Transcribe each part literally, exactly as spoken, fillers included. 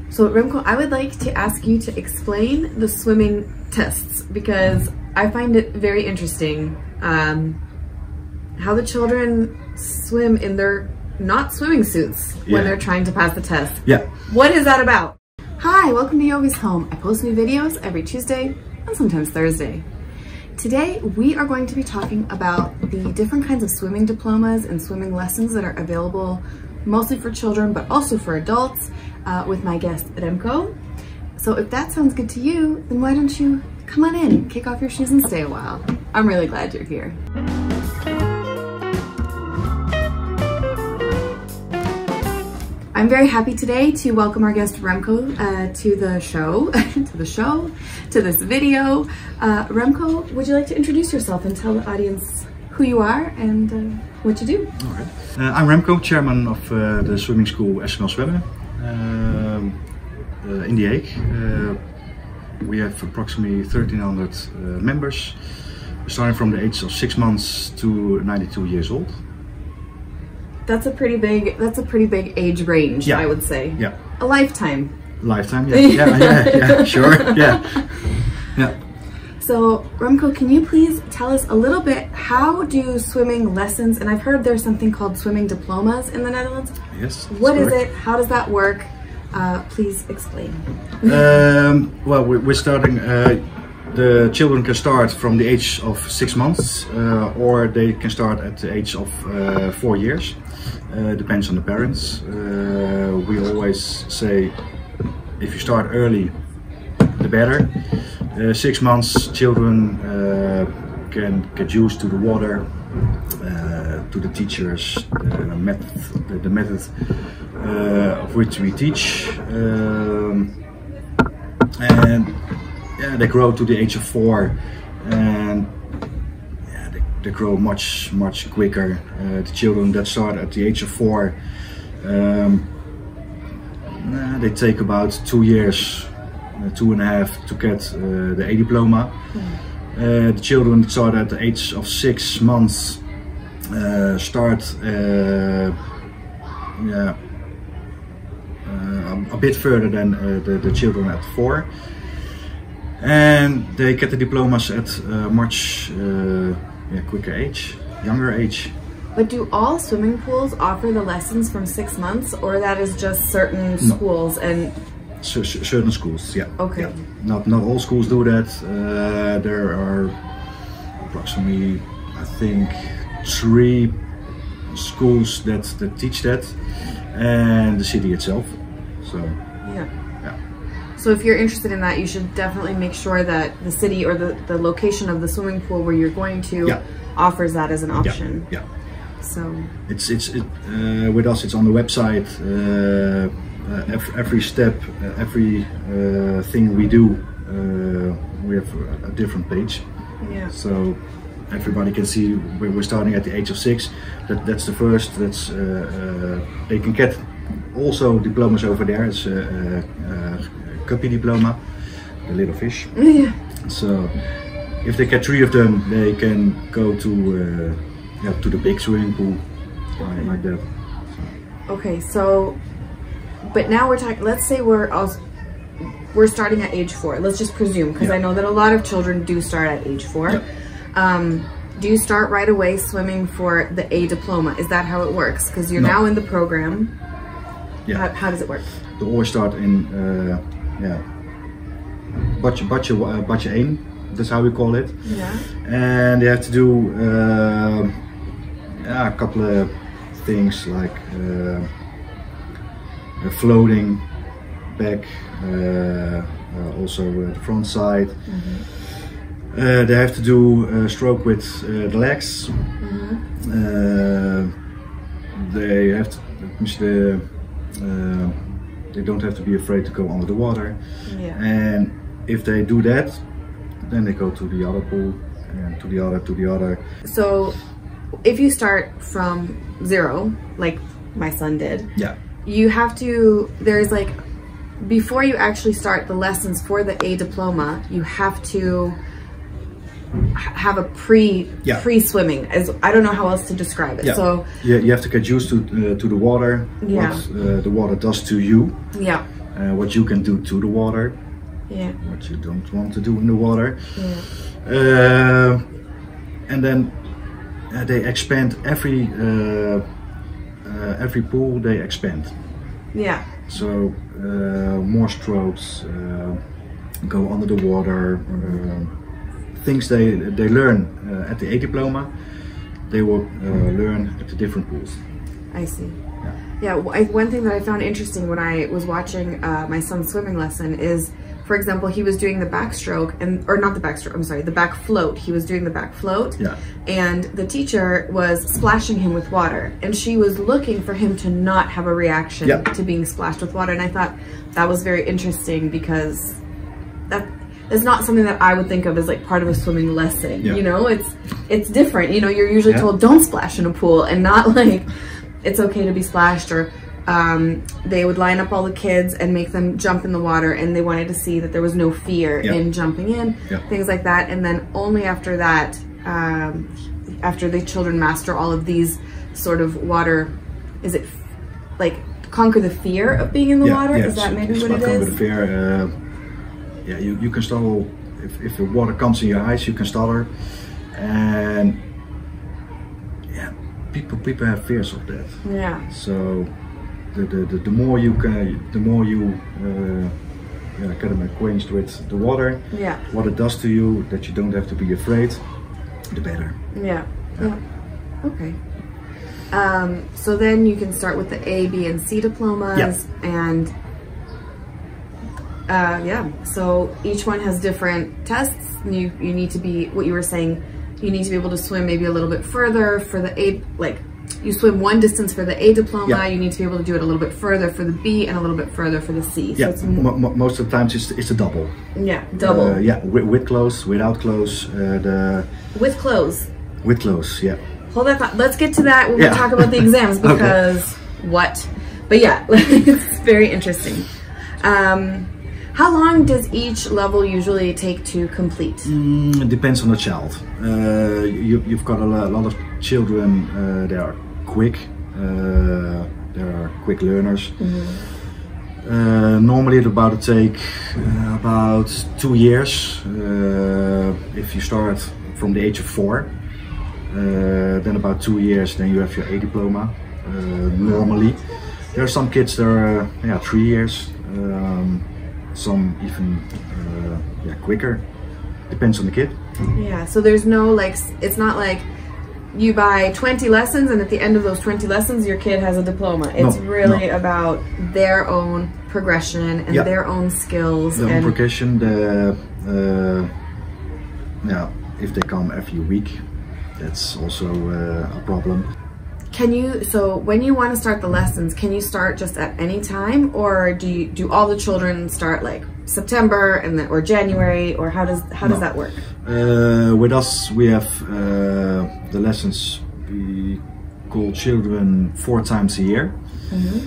So Remco, I would like to ask you to explain the swimming tests because I find it very interesting um, how the children swim in their not swimming suits when yeah. they're trying to pass the test. Yeah. What is that about? Hi, welcome to Jovi's Home. I post new videos every Tuesday and sometimes Thursday. Today, we are going to be talking about the different kinds of swimming diplomas and swimming lessons that are available mostly for children, but also for adults uh, with my guest, Remco. So if that sounds good to you, then why don't you come on in, kick off your shoes and stay a while. I'm really glad you're here. I'm very happy today to welcome our guest Remco uh, to the show, to the show, to this video. Uh, Remco, would you like to introduce yourself and tell the audience who you are and uh, what you do? All right. Uh, I'm Remco, chairman of uh, the swimming school S M L Zwemmen um, uh, in The Hague. Uh, we have approximately thirteen hundred uh, members, starting from the age of six months to ninety-two years old. That's a pretty big, that's a pretty big age range, yeah. I would say. Yeah. A lifetime. Lifetime, yeah, yeah, yeah, yeah, sure, yeah. Yeah. So, Remco, can you please tell us a little bit, how do swimming lessons, and I've heard there's something called swimming diplomas in the Netherlands. Yes. What is correct. it? How does that work? Uh, please explain. um, well, we're starting, uh, the children can start from the age of six months uh, or they can start at the age of uh, four years. Uh, depends on the parents. Uh, we always say if you start early, the better. Uh, six months children uh, can get used to the water, uh, to the teachers, the method, the, the method uh, of which we teach, um, and yeah, they grow to the age of four, and yeah, they, they grow much much quicker. Uh, the children that start at the age of four, um, nah, they take about two years. Uh, two and a half to get uh, the A diploma. Mm. Uh, the children that start at the age of six months uh, start uh, yeah, uh, a bit further than uh, the, the children at four. And they get the diplomas at a much uh, yeah, quicker age, younger age. But do all swimming pools offer the lessons from six months, or that is just certain No. schools? And So, certain schools, yeah. Okay. Yeah. Not not all schools do that. Uh, there are approximately, I think, three schools that that teach that, and the city itself. So yeah. Yeah. So if you're interested in that, you should definitely make sure that the city or the the location of the swimming pool where you're going to yeah. offers that as an option. Yeah. yeah. So it's it's it, uh, with us. It's on the website. Uh, Uh, every, every step, uh, every uh, thing we do, uh, we have a, a different page. Yeah. So everybody can see where we're starting at the age of six. That that's the first. That's uh, uh, they can get also diplomas over there. It's a, a, a guppy diploma, the little fish. Yeah. So if they get three of them, they can go to uh, yeah, to the big swimming pool, like, like that. So. Okay, so. But now we're talking, let's say we're also, we're starting at age four. Let's just presume, because yeah. I know that a lot of children do start at age four. Yeah. Um, do you start right away swimming for the A diploma? Is that how it works? Because you're No. now in the program. Yeah. How, how does it work? They always start in, uh, yeah, Badje, Badje, uh, Badje één, that's how we call it. Yeah. And they have to do uh, yeah, a couple of things like uh, Uh, floating back, uh, uh, also uh, the front side. Mm-hmm. uh, they have to do uh, stroke with uh, the legs. Mm-hmm. uh, they have to, the, uh, they don't have to be afraid to go under the water. Yeah. And if they do that, then they go to the other pool, and to the other, to the other. So if you start from zero, like my son did, yeah. you have to, there's like, before you actually start the lessons for the A diploma, you have to have a pre yeah. pre swimming. As I don't know how else to describe it. Yeah. So yeah, you have to get used to uh, to the water. Yeah. What uh, the water does to you. Yeah. uh, what you can do to the water, yeah, what you don't want to do in the water. yeah. Uh, and then uh, they expand every uh, uh, every pool they expand. Yeah. So uh, more strokes, uh, go under the water, uh, things they they learn uh, at the A diploma, they will uh, learn at the different pools. I see. Yeah. Yeah, I, one thing that I found interesting when I was watching uh, my son's swimming lesson is, for example, he was doing the backstroke, and or not the backstroke, I'm sorry, the back float. He was doing the back float, Yeah. and the teacher was splashing him with water, and she was looking for him to not have a reaction Yeah. to being splashed with water, and I thought that was very interesting because that is not something that I would think of as like part of a swimming lesson. Yeah. You know, it's it's different. You know, you're usually Yeah. told don't splash in a pool, and not like it's okay to be splashed, or um, they would line up all the kids and make them jump in the water, and they wanted to see that there was no fear Yeah. in jumping in, Yeah. things like that. And then only after that, um, after the children master all of these sort of water, is it like conquer the fear of being in the Yeah, water? yeah, Is that maybe it's what it about is? conquer the fear. Uh, yeah, you, you can stutter, if, if the water comes in your eyes, you can stutter. And yeah, people people have fears of that. Yeah. So the, the, the, the more you can, the more you uh, yeah, get them acquainted with the water, Yeah. what it does to you, that you don't have to be afraid, the better. Yeah. Yeah. Okay. Um, so then you can start with the A, B, and C diplomas, Yeah. and uh, yeah. So each one has different tests. You you need to be, what you were saying, you need to be able to swim maybe a little bit further for the A. Like you swim one distance for the A diploma, Yeah. you need to be able to do it a little bit further for the B and a little bit further for the C. So Yeah, it's mo mo most of the times it's, it's a double. yeah, double Uh, yeah, with, with clothes, without clothes, uh, the with clothes. with clothes. Yeah. Hold that thought. Let's get to that when Yeah. we talk about the exams, Okay. because what? But yeah, it's very interesting. Um, how long does each level usually take to complete? Mm, it depends on the child. Uh, you, you've got a lo- a lot of children. Uh, they are quick. Uh, they are quick learners. Mm-hmm. Uh, normally, it about to take uh, about two years. Uh, if you start from the age of four, uh, then about two years, then you have your A diploma. Uh, normally, there are some kids that are uh, yeah three years. Um, some even uh, yeah quicker. Depends on the kid. Yeah, so there's no like, s- it's not like you buy twenty lessons and at the end of those twenty lessons your kid has a diploma. It's No, really no. about their own progression and Yeah. their own skills. The and progression, the uh, yeah, if they come every week, that's also uh, a problem. Can you, so when you want to start the lessons, can you start just at any time, or do you, do all the children start like September and then, or January, or how does, how does No. that work? Uh, with us, we have uh, the lessons. We call children four times a year. Mm-hmm.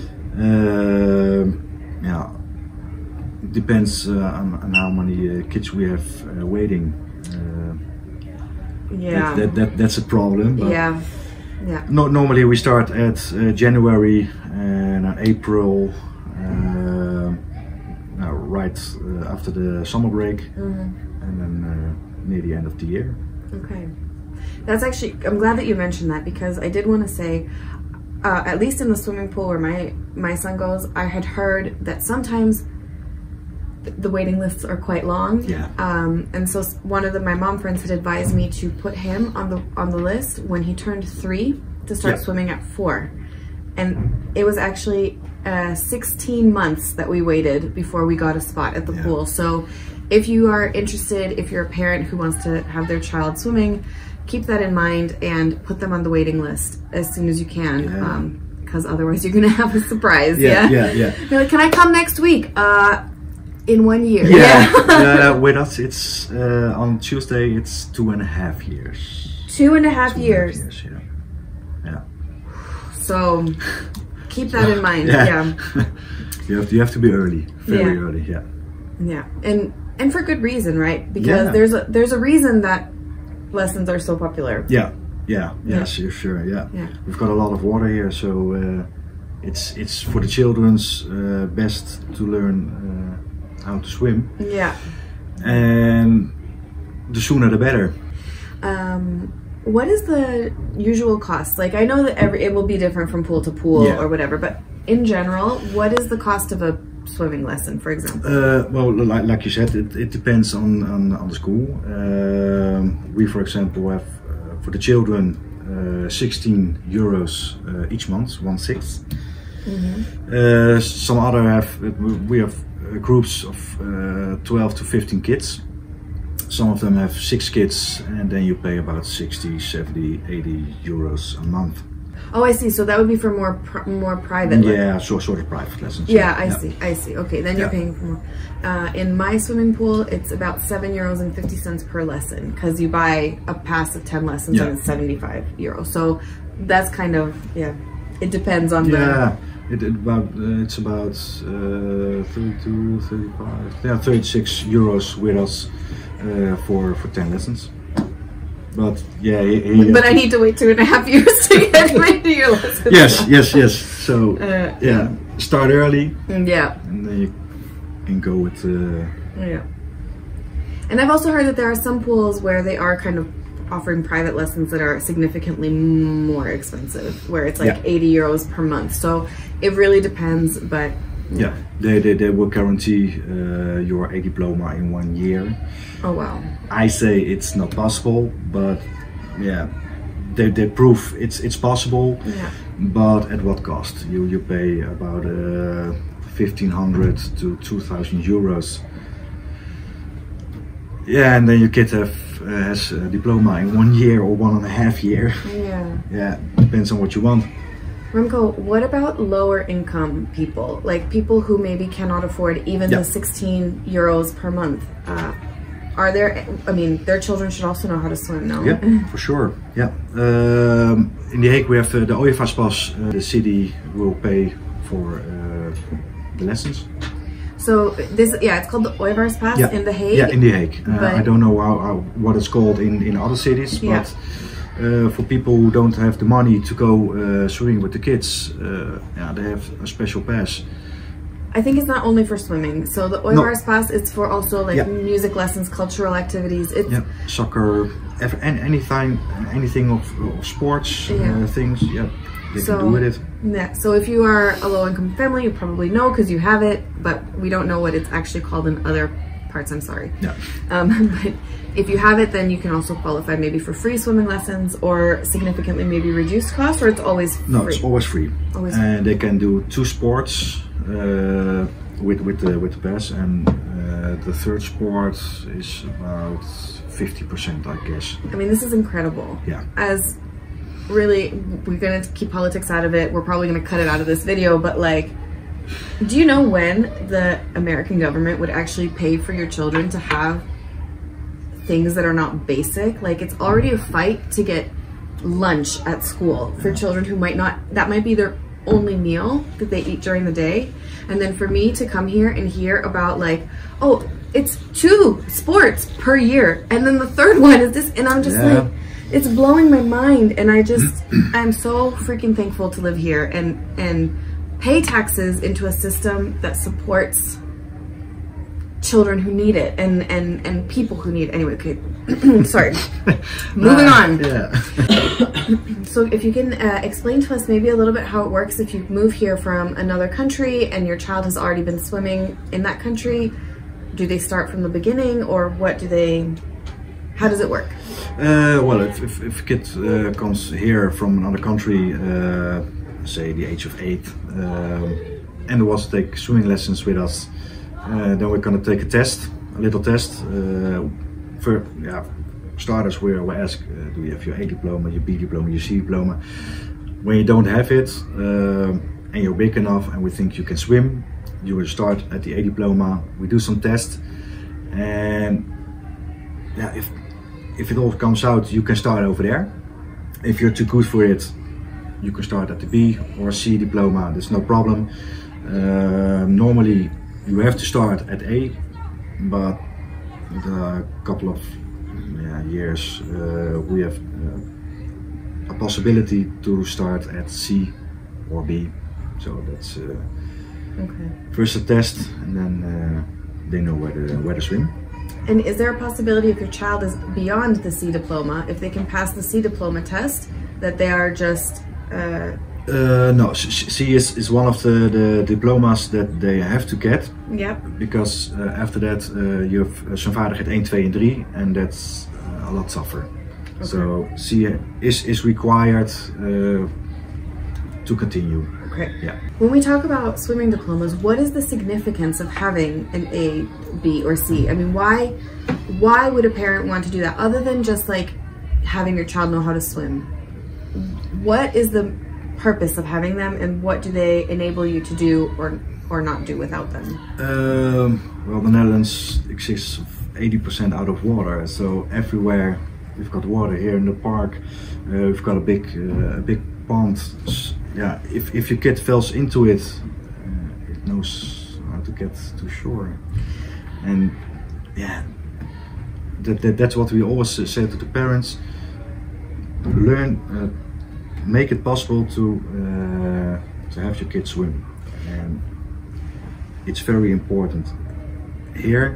Uh, yeah, depends uh, on, on how many uh, kids we have uh, waiting. Uh, Yeah. that, that, that that's a problem. But Yeah. Yeah. No, normally we start at uh, January and uh, April, uh, uh, right uh, after the summer break, Mm-hmm. and then uh, near the end of the year. Okay. That's actually, I'm glad that you mentioned that, because I did want to say, uh, at least in the swimming pool where my, my son goes, I had heard that sometimes th- the waiting lists are quite long. Yeah. Um, and so s- one of the, my mom friends had advised me to put him on the, on the list when he turned three to start Yeah. swimming at four. And it was actually uh, sixteen months that we waited before we got a spot at the Yeah. pool. So if you are interested, if you're a parent who wants to have their child swimming, keep that in mind and put them on the waiting list as soon as you can, Yeah. because otherwise you're gonna have a surprise. Yeah, Yeah, yeah, yeah. You're like, can I come next week? Uh, in one year. Yeah, uh, with us it's uh, on Tuesday it's two and a half years. Two and a half Two and a years. half years, yeah. Yeah. So keep that in mind. Yeah. Yeah. you have to, you have to be early, very Yeah. early. Yeah. Yeah, and and for good reason, right? Because Yeah. there's a there's a reason that lessons are so popular. Yeah. Yeah. Yeah. Yeah. Sure. Sure. Yeah. Yeah. We've got a lot of water here, so uh, it's it's for the children's uh, best to learn uh, how to swim. Yeah. And the sooner the better. Um, what is the usual cost? Like, I know that every it will be different from pool to pool Yeah. or whatever, but in general, what is the cost of a swimming lesson, for example? Uh, well, like, like you said, it, it depends on, on, on the school. Um, we, for example, have uh, for the children uh, sixteen euros uh, each month, one sixth. Mm-hmm. uh, some other have, we have uh, groups of uh, twelve to fifteen kids. Some of them have six kids, and then you pay about sixty, seventy, eighty euros a month. Oh, I see. So that would be for more pr more private. Yeah, so, sort of private lessons. Yeah, I yeah. see. I see. Okay, then you're Yeah. paying for more. Uh, in my swimming pool, it's about seven euros and fifty cents per lesson because you buy a pass of ten lessons Yeah. and it's seventy-five euros. So that's kind of yeah. It depends on Yeah, it, it about uh, it's about uh, thirty-two, thirty-five, yeah, thirty-six euros with us uh, for for ten lessons. But yeah, he, he the. But I need to wait two and a half years to get into your lessons. Yes, yes, yes. So Uh, yeah, start early, Yeah. and then you can go with. Uh, Yeah. And I've also heard that there are some pools where they are kind of offering private lessons that are significantly more expensive, where it's like Yeah. eighty euros per month. So it really depends, but yeah, they, they they will guarantee uh, your A diploma in one year. oh wow. I say it's not possible, but yeah, they, they prove it's it's possible. Yeah. But at what cost? You you pay about uh, fifteen hundred to two thousand euros. Yeah, and then your kid have uh, has a diploma in one year or one and a half year. Yeah. Yeah, depends on what you want. Remco, what about lower income people? Like people who maybe cannot afford even Yeah. the sixteen euros per month. Uh, are there, I mean, their children should also know how to swim, no? Yeah, for sure. Yeah. Um, in The Hague we have uh, the OIVASPAS. Uh, the city will pay for uh, the lessons. So this, yeah, it's called the OIVASPAS Yeah. in The Hague. Yeah, in The Hague. Uh, But- I don't know how, how what it's called in, in other cities, Yeah. but uh, for people who don't have the money to go uh, swimming with the kids, uh, yeah, they have a special pass. I think it's not only for swimming. So the OIVASPAS, it's for also like Yeah. music lessons, cultural activities. It's Yeah, soccer, ev- an- anything, anything of, of sports Yeah. uh, things. Yeah, they So- can do with it. Yeah, so if you are a low-income family, you probably know because you have it, but we don't know what it's actually called in other parts, I'm sorry. Yeah. Um, but if you have it, then you can also qualify maybe for free swimming lessons or significantly maybe reduced cost, or it's always free? No, it's always free. Always free. And they can do two sports uh, with with the with the pass, and uh, the third sport is about fifty percent, I guess. I mean, this is incredible. Yeah. As really, we're gonna keep politics out of it. We're probably gonna cut it out of this video, but like, do you know when the American government would actually pay for your children to have things that are not basic? Like, it's already a fight to get lunch at school for children who might not, that might be their only meal that they eat during the day. And then for me to come here and hear about like, oh, it's two sports per year, and then the third one is this, and I'm just Yeah. like, it's blowing my mind. And I just, I'm so freaking thankful to live here and, and pay taxes into a system that supports children who need it and, and, and people who need it. Anyway, okay, sorry. Moving on. Yeah. So if you can uh, explain to us maybe a little bit how it works if you move here from another country and your child has already been swimming in that country. Do they start from the beginning, or what do they, how does it work? Uh, well, if, if, if a kid uh, comes here from another country, uh, say the age of eight, um, and wants to take swimming lessons with us, uh, then we're going to take a test, a little test. Uh, for yeah, starters, we we ask, uh, do you have your A diploma, your B diploma, your C diploma? When you don't have it, uh, and you're big enough, and we think you can swim, you will start at the A diploma. We do some tests, and yeah, if if it all comes out, you can start over there. If you're too good for it, you can start at the B or C diploma. There's no problem. Uh, normally, you have to start at A, but a couple of yeah, years uh, we have uh, a possibility to start at C or B. So that's uh, Okay. first a test, and then uh, they know where to where to swim. And is there a possibility if your child is beyond the C diploma, if they can pass the C diploma test, that they are just uh, Uh, no, C is, is one of the, the diplomas that they have to get. Yep. Because uh, after that uh, you have zwemvaardigheid one, two and three, and that's uh, a lot tougher. Okay. So C is, is required uh, to continue. Okay. Yeah. When we talk about swimming diplomas, what is the significance of having an A, B, or C? I mean, why, why would a parent want to do that other than just like having your child know how to swim? What is the purpose of having them, and what do they enable you to do or or not do without them? Um, well, the Netherlands exists of eighty percent out of water, so everywhere we've got water. Here in the park, uh, we've got a big uh, a big pond. Yeah, if if your kid falls into it, uh, it knows how to get to shore, and yeah, that, that that's what we always say to the parents. Learn. Uh, Make it possible to uh, to have your kids swim, and it's very important. Here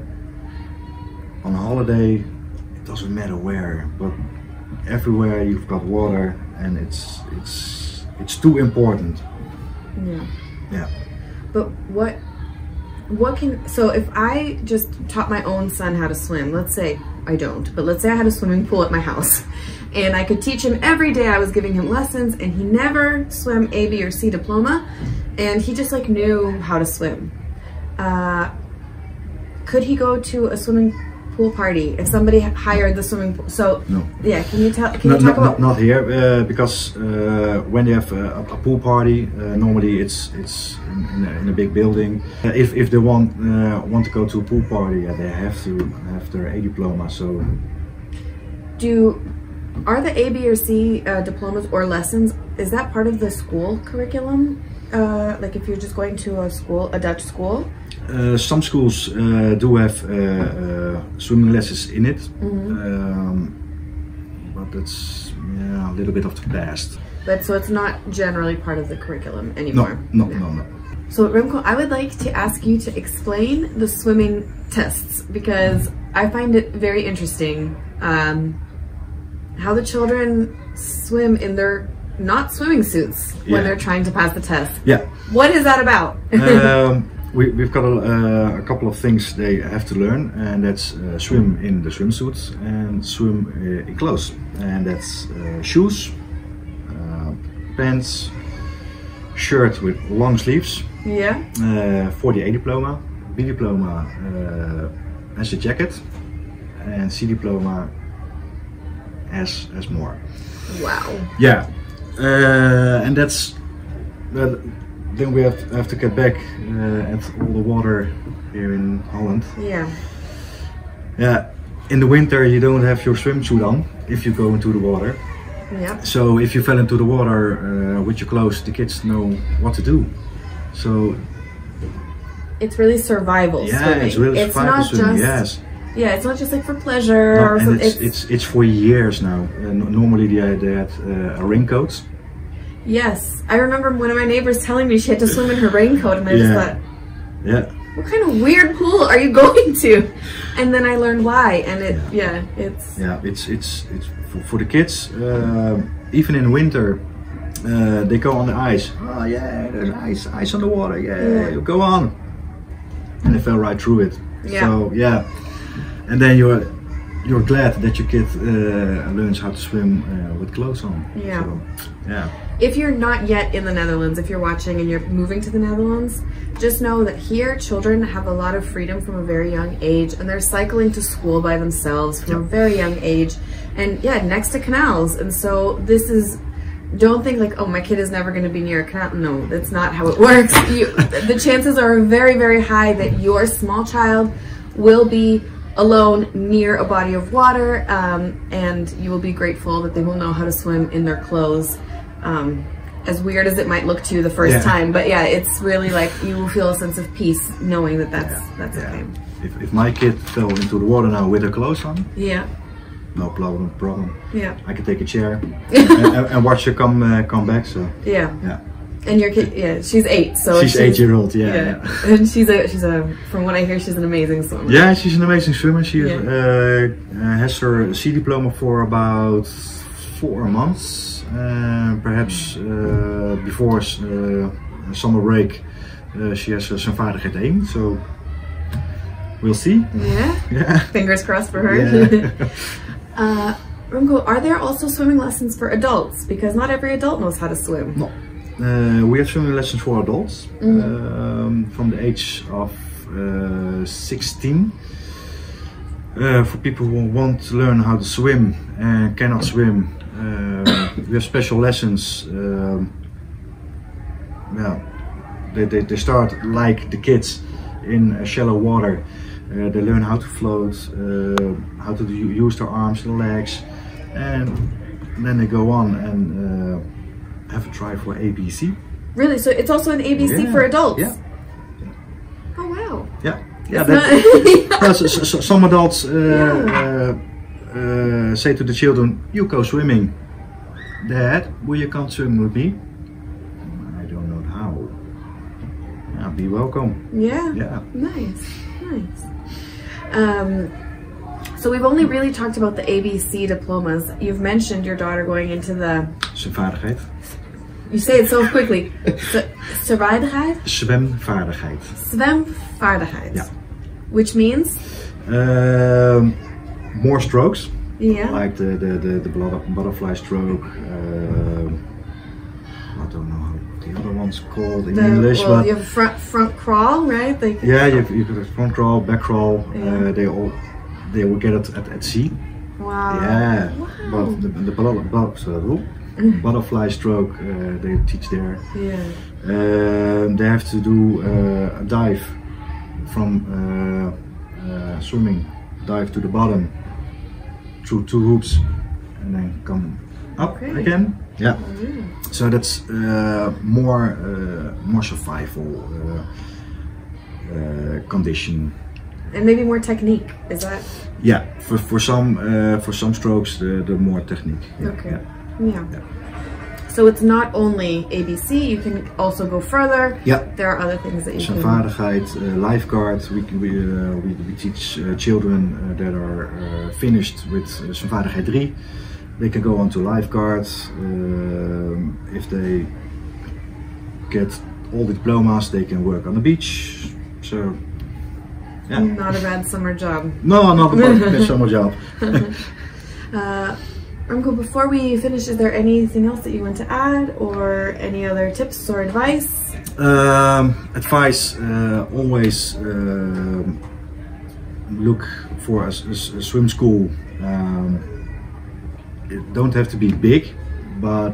on holiday, it doesn't matter where, but everywhere you've got water, and it's it's it's too important. Yeah. Yeah. But what what can so if I just taught my own son how to swim, let's say I don't, but let's say I had a swimming pool at my house. And I could teach him every day. I was giving him lessons, and he never swam A, B, or C diploma, and he just like knew how to swim. Uh, could he go to a swimming pool party if somebody hired the swimming pool? So no. Yeah, can you tell? Can no, you talk no, about? Not here, uh, because uh, when they have a, a pool party, uh, normally it's it's in, in, a, in a big building. Uh, if if they want uh, want to go to a pool party, yeah, they have to have their A diploma. So do. Are the A, B, or C uh, diplomas or lessons, is that part of the school curriculum? Uh, like if you're just going to a school, a Dutch school? Uh, some schools uh, do have uh, uh, swimming lessons in it, mm-hmm. um, but that's yeah, a little bit of the past. But so it's not generally part of the curriculum anymore? No, no, no, no. So Remco, I would like to ask you to explain the swimming tests, because I find it very interesting. Um, how the children swim in their not swimming suits when yeah. they're trying to pass the test. Yeah. What is that about? um, we, we've got a, uh, a couple of things they have to learn, and that's uh, swim in the swimsuits and swim uh, in clothes. And that's uh, shoes, uh, pants, shirt with long sleeves. Yeah. Uh, for the A diploma, B diploma uh, has a jacket, and C diploma Has, has more. Wow. Yeah, uh, and that's. Uh, then we have to, have to get back uh, at all the water here in Holland. Yeah. Yeah. In the winter, you don't have your swimsuit on if you go into the water. Yeah. So if you fell into the water uh, with your clothes, the kids know what to do. So. It's really survival yeah, swimming. it's really it's survival not swimming. Just, yes. Yeah, it's not just like for pleasure No, or and something. it's, it's it's for years now. Uh, normally they, they had uh, a raincoat. Yes, I remember one of my neighbors telling me she had to swim in her raincoat, and I yeah. just thought, yeah, what kind of weird pool are you going to? And then I learned why, and it yeah, yeah it's yeah it's it's it's for, for the kids. Uh, even in winter, uh, they go on the ice. Oh yeah, there's ice, ice on the water. Yeah, yeah. Go on, and they fell right through it. Yeah. So yeah. And then you're you're glad that your kid uh, learns how to swim uh, with clothes on. Yeah. So, yeah. If you're not yet in the Netherlands, if you're watching and you're moving to the Netherlands, just know that here children have a lot of freedom from a very young age, and they're cycling to school by themselves from yep. a very young age, and yeah, next to canals. And so this is. Don't think like, oh, my kid is never going to be near a canal. No, that's not how it works. You, the chances are very, very high that your small child will be alone near a body of water, um, and you will be grateful that they will know how to swim in their clothes. Um, as weird as it might look to you the first yeah. time, but yeah, it's really like you will feel a sense of peace knowing that that's yeah. that's yeah. okay. If, if my kid fell into the water now with her clothes on, yeah, no problem, problem. Yeah, I can take a chair and, and, and watch her come uh, come back. So yeah, yeah. And your kid, yeah, she's eight, so she's, she's eight year old, yeah, yeah. yeah. And she's a, she's a, from what I hear, she's an amazing swimmer. Yeah, she's an amazing swimmer. She yeah. uh, has her C diploma for about four months. Uh, perhaps uh, before uh, summer break, uh, she has uh, zwemvaardigheid één. So we'll see. Yeah. Yeah. Fingers crossed for her. Yeah. uh, Remco, are there also swimming lessons for adults? Because not every adult knows how to swim. No. Uh, we have swimming lessons for adults mm-hmm. um, from the age of uh, sixteen. Uh, for people who want to learn how to swim and cannot swim, uh, we have special lessons. Um, yeah, they, they, they start like the kids in uh, shallow water. Uh, they learn how to float, uh, how to do, use their arms and legs, and then they go on and uh, have a try for A B C. Really? So it's also an A B C yeah. for adults? Yeah. Oh wow. Yeah. Yeah. That, no, so, so, some adults uh, yeah. uh, uh, say to the children, "You go swimming, Dad. Will you come swim with me?" I don't know how. Yeah, be welcome. Yeah. Yeah. Nice. Nice. Um, so we've only really talked about the A B C diplomas. You've mentioned your daughter going into the... Zwemvaardigheid. You say it so quickly. Zwemvaardigheid? Zwemvaardigheid. Zwemvaardigheid. Yeah. Which means? Um, more strokes. Yeah. Like the, the, the, the butterfly stroke. Uh, I don't know how the other one's called in the, English. Well, but you have front front crawl, right? Like, yeah, you have, you have front crawl, back crawl. Yeah. Uh, they all they will get it at, at sea. Wow. Yeah. Wow. But the, the but, so, butterfly stroke uh, they teach there. Yeah. Um, they have to do uh, a dive from uh, uh, swimming, dive to the bottom through two hoops, and then come up okay. again. Yeah. Oh, yeah. So that's uh, more uh, more survival uh, uh, condition. And maybe more technique. Is that? Yeah. For for some uh, for some strokes the the more technique. Yeah. Okay. Yeah. Yeah. yeah. So it's not only A B C. You can also go further. Yeah. There are other things that you can. Zwemvaardigheid, uh, lifeguard. We we uh, we, we teach uh, children uh, that are uh, finished with uh, zwemvaardigheid three. They can go on to lifeguard. Um, if they get all the diplomas, they can work on the beach. So, yeah. Not a bad summer job. No, not a bad summer job. uh, Remco, before we finish, is there anything else that you want to add, or any other tips or advice? Um, advice: uh, always uh, look for a, a, a swim school. Um, It don't have to be big, but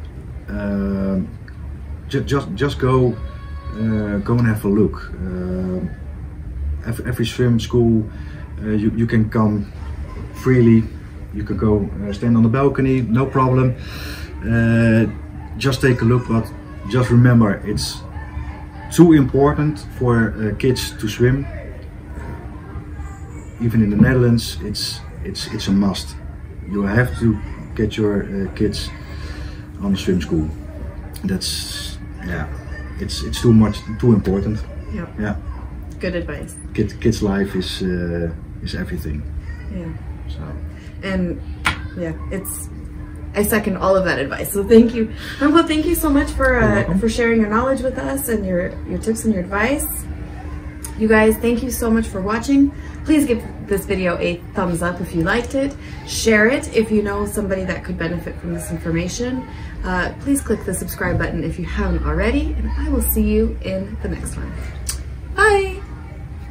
uh, just just just go uh, go and have a look. Uh, every, every swim school, uh, you you can come freely. You can go uh, stand on the balcony, no problem. Uh, just take a look, but just remember it's too important for uh, kids to swim. Even in the Netherlands, it's it's it's a must. You have to get your uh, kids on a swim school. That's yeah, it's it's too much, too important. Yeah. Yeah. Good advice. Kid, kids' life is uh, is everything. Yeah. So. And yeah, it's. I second all of that advice. So thank you, Remco. Thank you so much for uh, for sharing your knowledge with us and your your tips and your advice. You guys, thank you so much for watching. Please give this video a thumbs up if you liked it. Share it if you know somebody that could benefit from this information. Uh, please click the subscribe button if you haven't already, and I will see you in the next one.